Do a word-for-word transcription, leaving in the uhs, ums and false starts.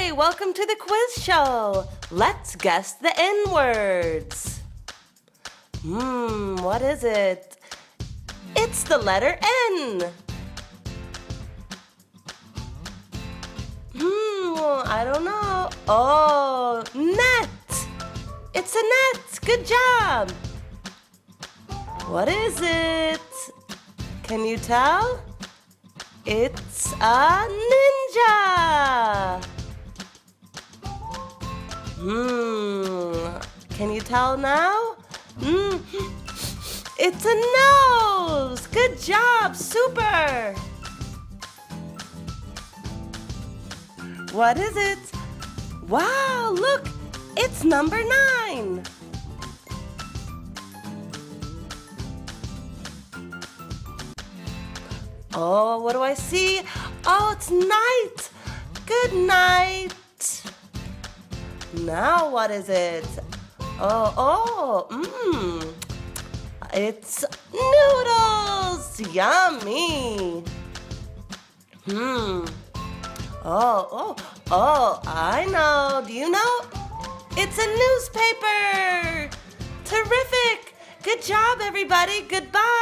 welcome to the quiz show. Let's guess the N-words. Hmm, what is it? It's the letter N. Hmm, I don't know. Oh, net. It's a net. Good job. What is it? Can you tell? It's a ninja. Hmm, can you tell now? Hmm, it's a nose. Good job, super. What is it? Wow, look, it's number nine. Oh, what do I see? Oh, it's night. Good night. Now what is it? Oh, oh, mmm. It's noodles. Yummy. Hmm. Oh, oh, oh, I know. Do you know? It's a newspaper. Terrific. Good job, everybody. Goodbye.